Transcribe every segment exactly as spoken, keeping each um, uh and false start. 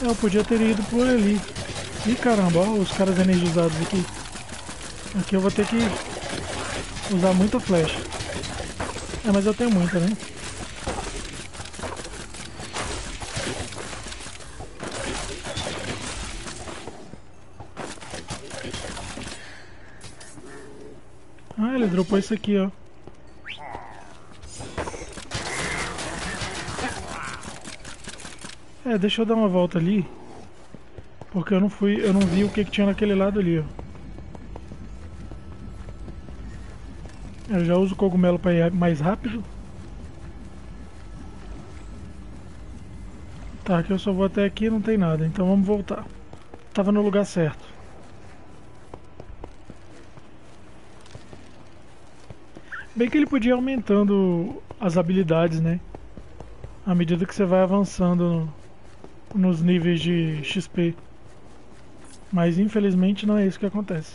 Eu podia ter ido por ali. Ih, caramba, ó, os caras energizados aqui. Aqui eu vou ter que usar muita flecha. É, mas eu tenho muita, né? Ah, ele dropou isso aqui, ó. É, deixa eu dar uma volta ali. Porque eu não fui, eu não vi o que, que tinha naquele lado ali, ó. Eu já uso o cogumelo para ir mais rápido. Tá, aqui eu só vou até aqui e não tem nada, então vamos voltar. Tava no lugar certo. Bem que ele podia ir aumentando as habilidades, né? À medida que você vai avançando no, nos níveis de X P. Mas infelizmente não é isso que acontece.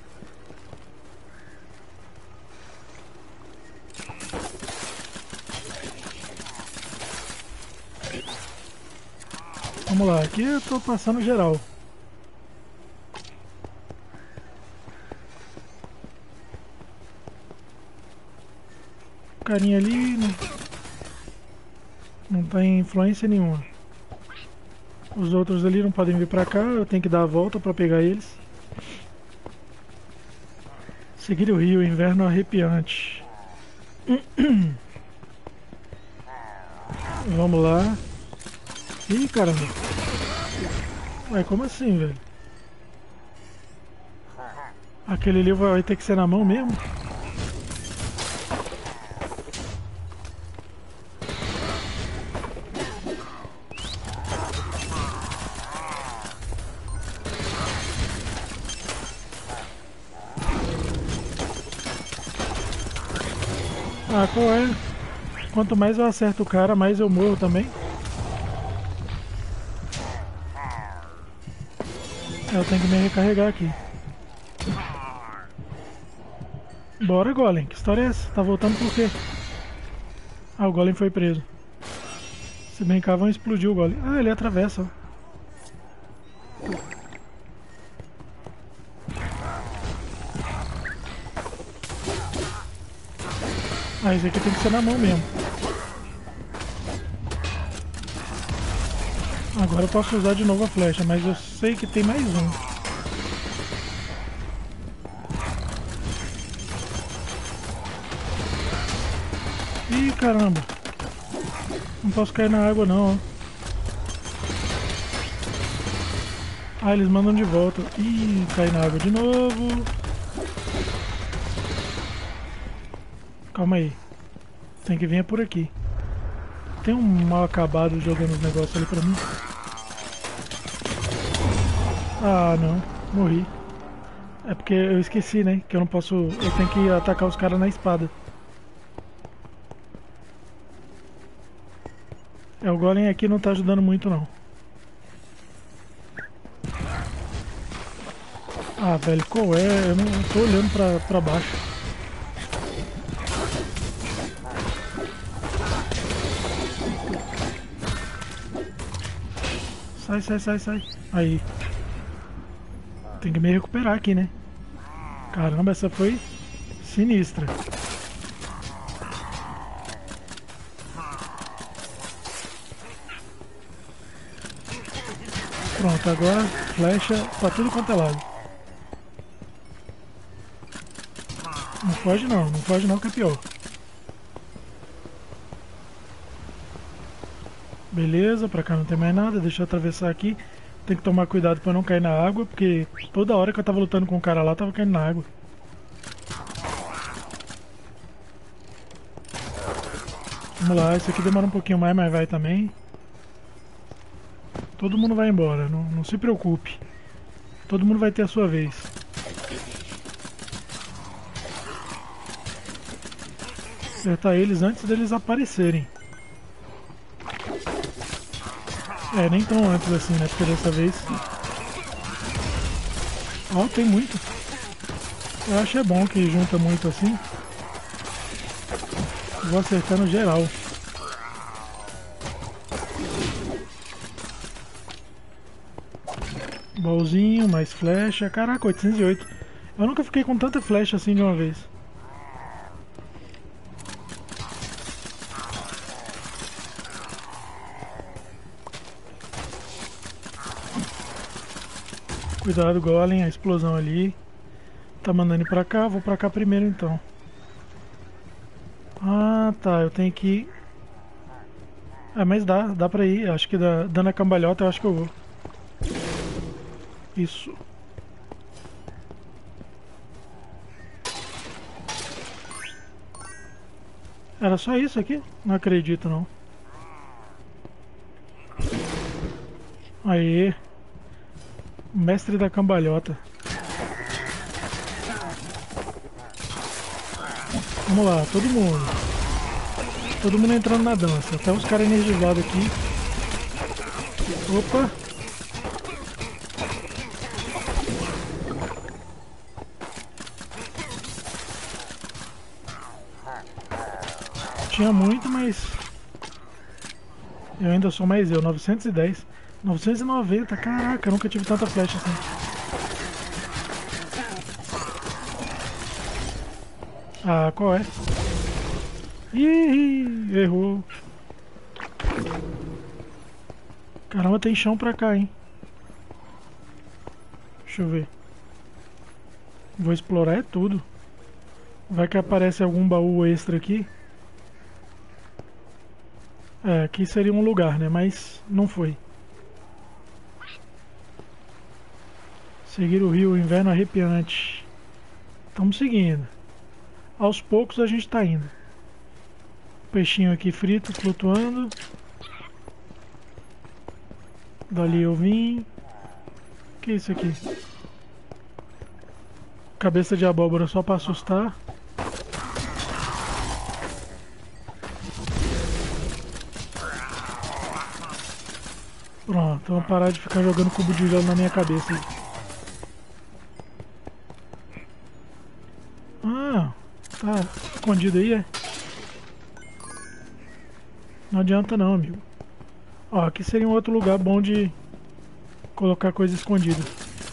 Vamos lá, aqui eu tô passando geral. O carinha ali não, não tem influência nenhuma. Os outros ali não podem vir pra cá, eu tenho que dar a volta pra pegar eles. Seguir o rio, inverno arrepiante. Vamos lá. Ih, caramba. Ué, como assim, velho? Aquele ali vai ter que ser na mão mesmo? Ah, qual é? Quanto mais eu acerto o cara, mais eu morro também. Eu tenho que me recarregar aqui. Bora, Golem. Que história é essa? Tá voltando por quê? Ah, o Golem foi preso. Se bem cá, vão explodir o Golem. Ah, ele atravessa, ó. Ah, esse aqui tem que ser na mão mesmo. Agora eu posso usar de novo a flecha, mas eu sei que tem mais um. Ih, caramba. Não posso cair na água não, ó. Ah, eles mandam de volta. Ih, cai na água de novo. Calma aí. Tem que vir por aqui. Tem um mal acabado jogando os negócios ali pra mim. Ah, não. Morri. É porque eu esqueci, né? Que eu não posso... Eu tenho que atacar os caras na espada. É, o Golem aqui não tá ajudando muito, não. Ah, velho, qual é? Eu não tô olhando pra, pra baixo. Sai, sai, sai, sai. Aí. Tem que me recuperar aqui, né? Caramba, essa foi sinistra. Pronto, agora flecha pra tudo quanto é lado. Não foge não, não foge não que é pior. Beleza, pra cá não tem mais nada, deixa eu atravessar aqui. Tem que tomar cuidado pra não cair na água, porque toda hora que eu tava lutando com o cara lá, tava caindo na água. Vamos lá, esse aqui demora um pouquinho mais, mas vai também. Todo mundo vai embora, não, não se preocupe. Todo mundo vai ter a sua vez. Acertar eles antes deles aparecerem. É, nem tão antes assim, né? Porque dessa vez... Ó, tem muito. Eu acho é bom que junta muito assim. Vou acertando geral. Baúzinho, mais flecha. Caraca, oitocentos e oito. Eu nunca fiquei com tanta flecha assim de uma vez. Cuidado, Golem, a explosão ali. Tá mandando ir pra cá, vou pra cá primeiro então. Ah, tá, eu tenho que ir. Ah, mas dá, dá pra ir. Acho que dá, dando a cambalhota eu acho que eu vou. Isso. Era só isso aqui? Não acredito não. Aê. Mestre da cambalhota. Vamos lá, todo mundo. Todo mundo entrando na dança. Até os caras energizados aqui. Opa. Tinha muito, mas eu ainda sou mais eu. novecentos e dez. novecentos e noventa. Caraca, eu nunca tive tanta flecha assim. Ah, qual é? Ih, errou. Caramba, tem chão pra cá, hein? Deixa eu ver. Vou explorar é tudo. Vai que aparece algum baú extra aqui. É, aqui seria um lugar, né? Mas não foi. Seguir o rio, inverno arrepiante. Estamos seguindo. Aos poucos a gente tá indo. Peixinho aqui frito, flutuando. Dali eu vim. O que é isso aqui? Cabeça de abóbora só pra assustar. Pronto, vamos parar de ficar jogando cubo de gelo na minha cabeça. Ah, tá escondido aí, é? Não adianta não, amigo. Ó, aqui seria um outro lugar bom de colocar coisa escondida.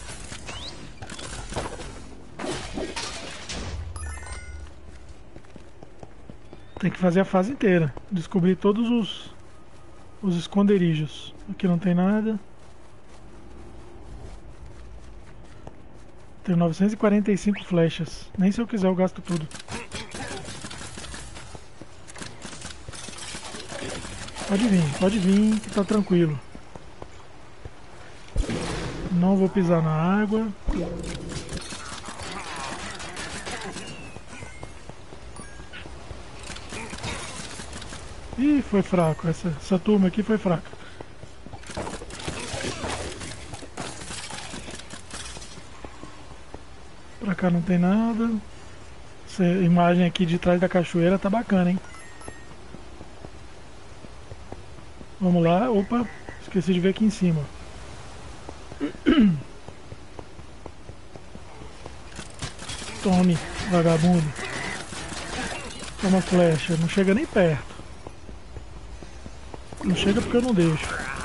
Tem que fazer a fase inteira. Descobrir todos os, os esconderijos. Aqui não tem nada. Tenho novecentos e quarenta e cinco flechas. Nem se eu quiser eu gasto tudo. Pode vir, pode vir que tá tranquilo. Não vou pisar na água. Ih, foi fraco. Essa, essa turma aqui foi fraca. Pra cá não tem nada. Essa imagem aqui de trás da cachoeira tá bacana, hein? Vamos lá. Opa, esqueci de ver aqui em cima. Tome, vagabundo. Toma flecha. Não chega nem perto. Não chega porque eu não deixo.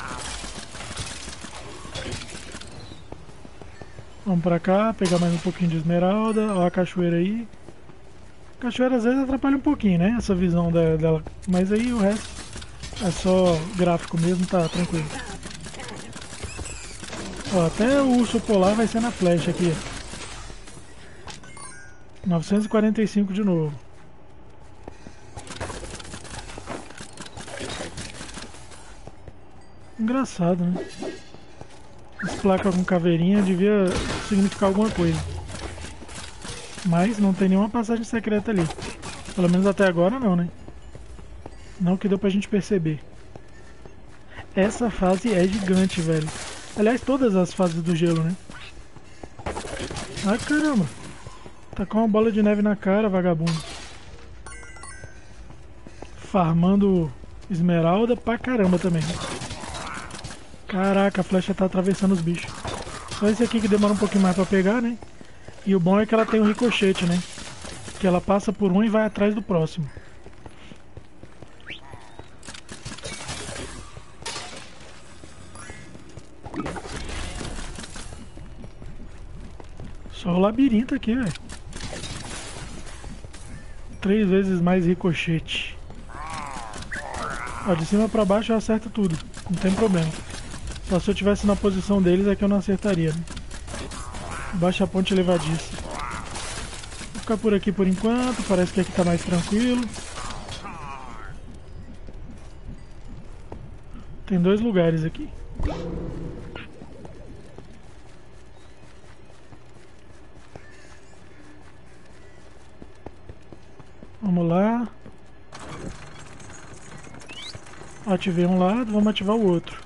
Vamos pra cá, pegar mais um pouquinho de esmeralda. Ó a cachoeira aí. A cachoeira às vezes atrapalha um pouquinho, né? Essa visão dela. Mas aí o resto é só gráfico mesmo, tá tranquilo. Ó, até o urso polar vai ser na flecha aqui. novecentos e quarenta e cinco de novo. Engraçado, né? Essa placa com caveirinha devia significar alguma coisa. Mas não tem nenhuma passagem secreta ali. Pelo menos até agora não, né? Não que deu pra gente perceber. Essa fase é gigante, velho. Aliás, todas as fases do gelo, né? Ai, caramba. Tá com uma bola de neve na cara, vagabundo. Farmando esmeralda pra caramba também. Caraca, a flecha tá atravessando os bichos. Só esse aqui que demora um pouquinho mais pra pegar, né? E o bom é que ela tem um ricochete, né? Que ela passa por um e vai atrás do próximo. Só o labirinto aqui, velho. Três vezes mais ricochete. Ó, de cima pra baixo eu acerto tudo. Não tem problema. Só se eu tivesse na posição deles é que eu não acertaria, né? Baixa a ponte levadiça. Vou ficar por aqui por enquanto. Parece que aqui tá mais tranquilo. Tem dois lugares aqui. Vamos lá. Ativei um lado, vamos ativar o outro.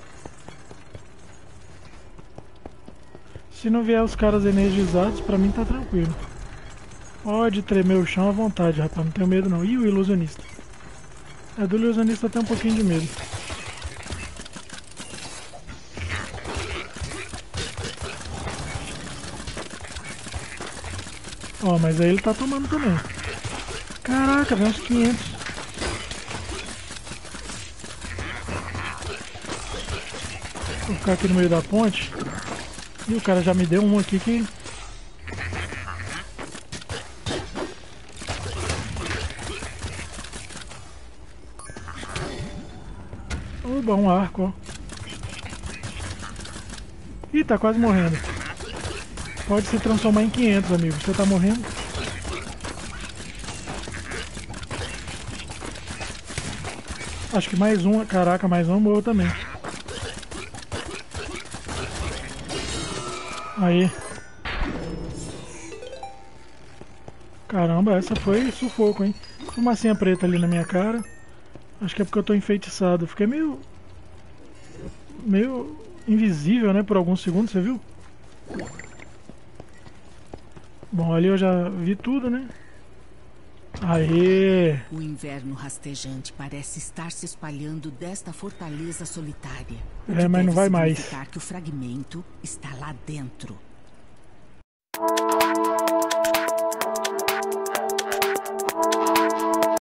Se não vier os caras energizados, pra mim tá tranquilo. Pode tremer o chão à vontade, rapaz. Não tenho medo não. Ih, o ilusionista. É, do ilusionista tem um pouquinho de medo. Ó, mas aí ele tá tomando também. Caraca, vem uns quinhentos. Vou ficar aqui no meio da ponte. E o cara já me deu um aqui que... Oba, um arco, ó. Ih, tá quase morrendo. Pode se transformar em quinhentos, amigo. Você tá morrendo? Acho que mais um. Caraca, mais um morreu também. Aí. Caramba, essa foi sufoco, hein? Fumacinha preta ali na minha cara. Acho que é porque eu tô enfeitiçado. Fiquei meio... Meio invisível, né? Por alguns segundos, você viu? Bom, ali eu já vi tudo, né? Aê! O inverno rastejante parece estar se espalhando desta fortaleza solitária. É, mas não vai mais. Significar que o fragmento está lá dentro.